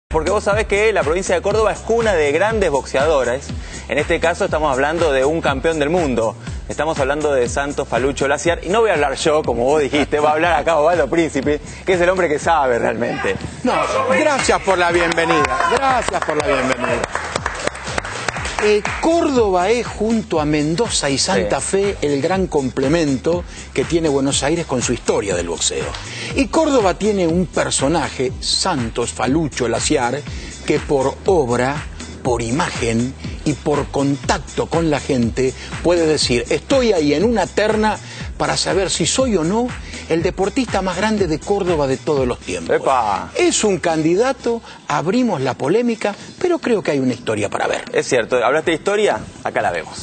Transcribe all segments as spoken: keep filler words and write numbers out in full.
Porque vos sabés que la provincia de Córdoba es cuna de grandes boxeadores. En este caso estamos hablando de un campeón del mundo. Estamos hablando de Santos Falucho Laciar. Y no voy a hablar yo, como vos dijiste, va a hablar acá Osvaldo Príncipe, que es el hombre que sabe realmente. No, gracias por la bienvenida. Gracias por la bienvenida. Eh, Córdoba es, junto a Mendoza y Santa Sí. Fe, el gran complemento que tiene Buenos Aires con su historia del boxeo. Y Córdoba tiene un personaje, Santos Falucho Laciar, que por obra, por imagen y por contacto con la gente puede decir: estoy ahí en una terna para saber si soy o no el deportista más grande de Córdoba de todos los tiempos. ¡Epa! Es un candidato, abrimos la polémica, pero creo que hay una historia para ver. Es cierto, hablaste de historia, acá la vemos.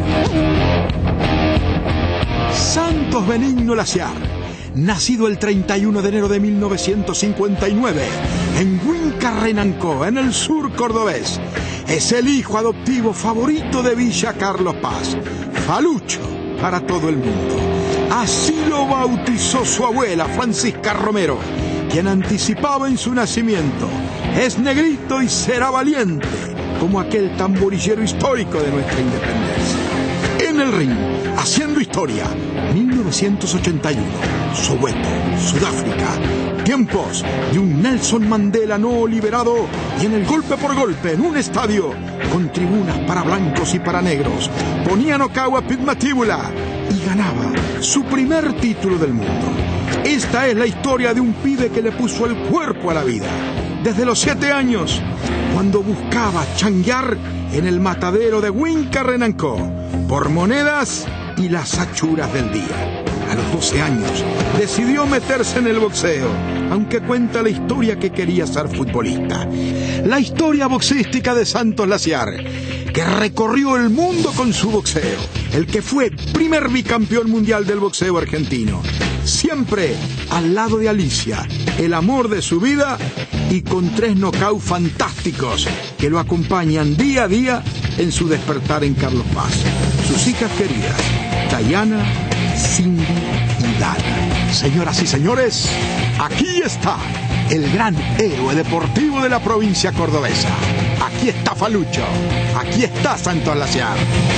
Santos Benigno Laciar, nacido el treinta y uno de enero de mil novecientos cincuenta y nueve en Huincarrenancó, en el sur cordobés, es el hijo adoptivo favorito de Villa Carlos Paz, Falucho para todo el mundo. Así lo bautizó su abuela, Francisca Romero, quien anticipaba en su nacimiento: es negrito y será valiente, como aquel tamborillero histórico de nuestra independencia. En el ring, haciendo historia, mil novecientos ochenta y uno, Soweto, Sudáfrica. Tiempos de un Nelson Mandela no liberado, y en el golpe por golpe, en un estadio, con tribunas para blancos y para negros, ponía nocaut a Pit Matíbula y ganaba su primer título del mundo. Esta es la historia de un pibe que le puso el cuerpo a la vida. Desde los siete años, cuando buscaba changuear en el matadero de Huincarrenancó, por monedas y las achuras del día. A los doce años decidió meterse en el boxeo, aunque cuenta la historia que quería ser futbolista. La historia boxística de Santos Laciar, que recorrió el mundo con su boxeo, el que fue primer bicampeón mundial del boxeo argentino, siempre al lado de Alicia, el amor de su vida, y con tres knockouts fantásticos que lo acompañan día a día en su despertar en Carlos Paz. Sus hijas queridas, Dayana, Cindy y Dana. Señoras y señores, aquí está el gran héroe deportivo de la provincia cordobesa. Aquí está Falucho, aquí está Santos Laciar.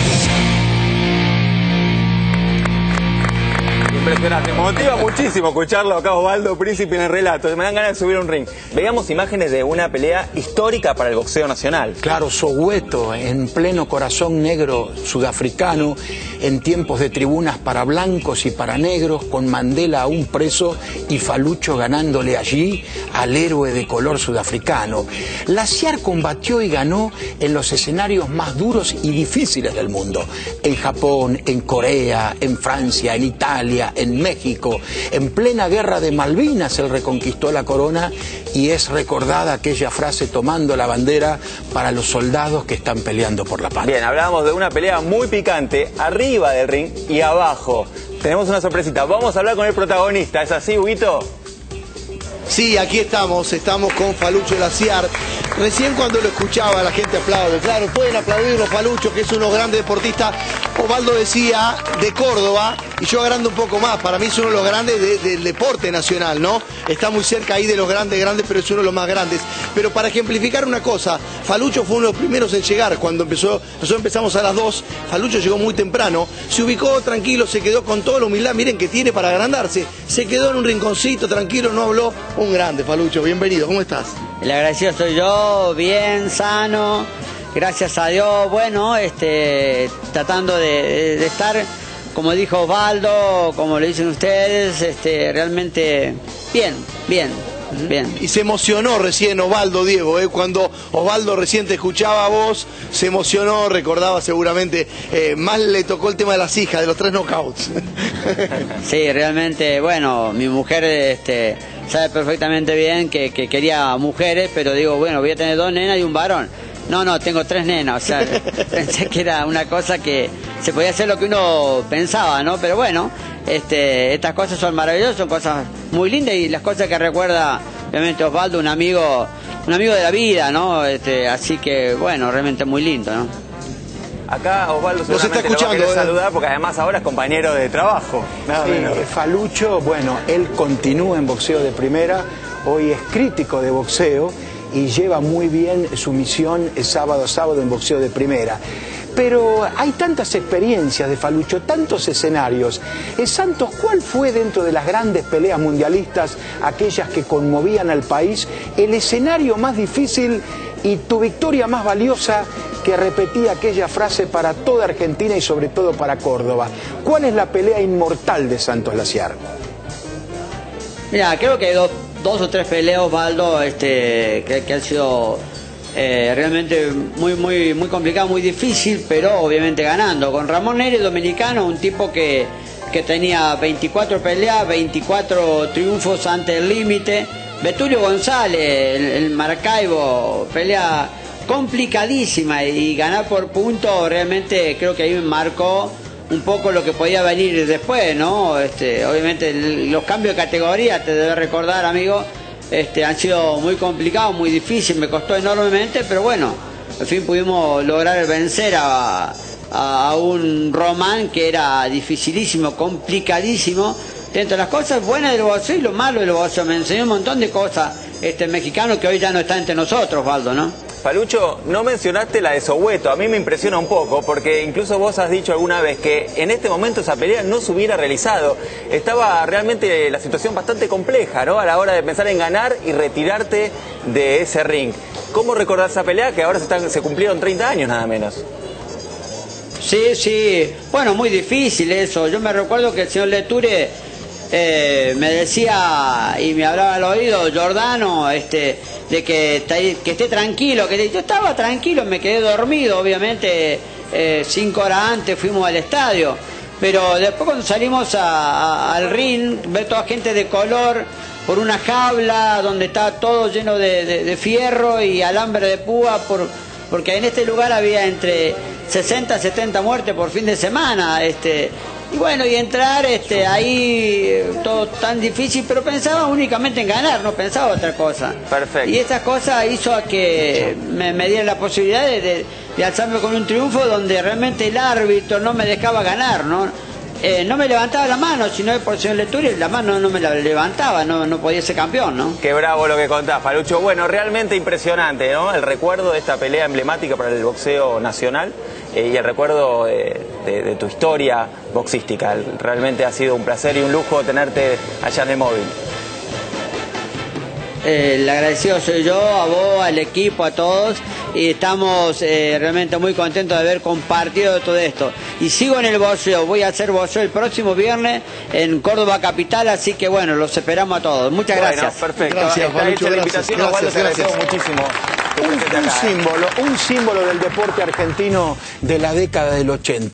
Impresionante, me motiva muchísimo escucharlo acá Osvaldo Príncipe en el relato. Me dan ganas de subir a un ring. Veíamos imágenes de una pelea histórica para el boxeo nacional. Claro, Soweto, en pleno corazón negro sudafricano, en tiempos de tribunas para blancos y para negros, con Mandela aún preso y Falucho ganándole allí al héroe de color sudafricano. Laciar combatió y ganó en los escenarios más duros y difíciles del mundo. En Japón, en Corea, en Francia, en Italia, en México. En plena guerra de Malvinas él reconquistó la corona, y es recordada aquella frase tomando la bandera para los soldados que están peleando por la patria. Bien, hablábamos de una pelea muy picante arriba del ring y abajo. Tenemos una sorpresita, vamos a hablar con el protagonista, ¿es así, Huguito? Sí, aquí estamos, estamos con Falucho Laciar. Recién cuando lo escuchaba la gente aplaude, claro, pueden aplaudirlo, Falucho, que es uno grande deportista. Osvaldo decía de Córdoba, y yo agarrando un poco más, para mí es uno de los grandes de, del deporte nacional, ¿no? Está muy cerca ahí de los grandes, grandes, pero es uno de los más grandes. Pero para ejemplificar una cosa, Falucho fue uno de los primeros en llegar, cuando empezó, nosotros empezamos a las dos, Falucho llegó muy temprano, se ubicó tranquilo, se quedó con toda la humildad, miren que tiene para agrandarse, se quedó en un rinconcito, tranquilo, no habló. Un grande, Falucho, bienvenido, ¿cómo estás? El agradecido soy yo, bien, sano, gracias a Dios, bueno, este, tratando de, de estar, como dijo Osvaldo, como le dicen ustedes, este, realmente bien, bien, bien. Y se emocionó recién Osvaldo, Diego, ¿eh? Cuando Osvaldo recién te escuchaba a vos, se emocionó, recordaba seguramente, eh, más le tocó el tema de las hijas, de los tres knockouts. Sí, realmente, bueno, mi mujer este, sabe perfectamente bien que, que quería mujeres, pero digo, bueno, voy a tener dos nenas y un varón. No, no, tengo tres nenas, o sea, pensé que era una cosa que se podía hacer lo que uno pensaba, ¿no? Pero bueno, este, estas cosas son maravillosas, son cosas muy lindas, y las cosas que recuerda, obviamente, Osvaldo, un amigo, un amigo de la vida, ¿no? Este, así que, bueno, realmente muy lindo, ¿no? Acá Osvaldo Nos está seguramente lo va a escuchando, querer ¿eh? saludar, porque además ahora es compañero de trabajo. Nada Sí, menos. Falucho, bueno, él continúa en boxeo de primera, hoy es crítico de boxeo, y lleva muy bien su misión sábado a sábado en boxeo de primera. Pero hay tantas experiencias de Falucho, tantos escenarios. Eh, Santos, ¿cuál fue dentro de las grandes peleas mundialistas, aquellas que conmovían al país, el escenario más difícil y tu victoria más valiosa que repetía aquella frase para toda Argentina y sobre todo para Córdoba? ¿Cuál es la pelea inmortal de Santos Laciar? Mira, creo que hay dos, dos o tres peleas, Osvaldo, este, que, que han sido eh, realmente muy, muy, muy complicado, muy difícil, pero obviamente ganando. Con Ramón Neri, dominicano, un tipo que, que tenía veinticuatro peleas, veinticuatro triunfos ante el límite. Betulio González, el, el Maracaibo, pelea complicadísima, y ganar por punto realmente creo que ahí me marcó un poco lo que podía venir después, ¿no? Este, obviamente el, los cambios de categoría, te debes recordar, amigo, este, han sido muy complicados, muy difíciles, me costó enormemente, pero bueno, al fin pudimos lograr vencer a, a, a un Román que era dificilísimo, complicadísimo. Dentro de las cosas buenas del boxeo y lo malo del boxeo, me enseñó un montón de cosas este mexicano que hoy ya no está entre nosotros, Osvaldo, ¿no? Falucho, no mencionaste la de Soweto, a mí me impresiona un poco, porque incluso vos has dicho alguna vez que en este momento esa pelea no se hubiera realizado. Estaba realmente la situación bastante compleja, ¿no? A la hora de pensar en ganar y retirarte de ese ring. ¿Cómo recordás esa pelea que ahora se, están, se cumplieron treinta años nada menos? Sí, sí, bueno, muy difícil eso. Yo me recuerdo que el señor Leture eh, me decía y me hablaba al oído, Giordano, este... de que, que esté tranquilo, que yo estaba tranquilo, me quedé dormido, obviamente eh, cinco horas antes fuimos al estadio, pero después cuando salimos a, a, al ring, ver toda gente de color por una jaula donde estaba todo lleno de, de, de fierro y alambre de púa, por, porque en este lugar había entre sesenta, setenta muertes por fin de semana, este... Y bueno, y entrar este, ahí todo tan difícil, pero pensaba únicamente en ganar, no pensaba otra cosa. Perfecto. Y estas cosas hizo a que me, me diera la posibilidad de, de, de alzarme con un triunfo donde realmente el árbitro no me dejaba ganar, ¿no? Eh, no me levantaba la mano, si no es por el señor Leturi, la mano no me la levantaba, no, no podía ser campeón, ¿no? Qué bravo lo que contás, Falucho. Bueno, realmente impresionante, ¿no? El recuerdo de esta pelea emblemática para el boxeo nacional eh, y el recuerdo de, de, de tu historia boxística. Realmente ha sido un placer y un lujo tenerte allá en el móvil. Eh, el agradecido soy yo, a vos, al equipo, a todos, y estamos eh, realmente muy contentos de haber compartido todo esto. Y sigo en el boxeo, voy a hacer boxeo el próximo viernes en Córdoba Capital, así que bueno, los esperamos a todos. Muchas bueno, gracias. Perfecto, gracias, está Falucho, hecha la gracias, invitación, Osvaldo, te gracias, agradecemos muchísimo. Un, un símbolo, un símbolo del deporte argentino de la década del ochenta.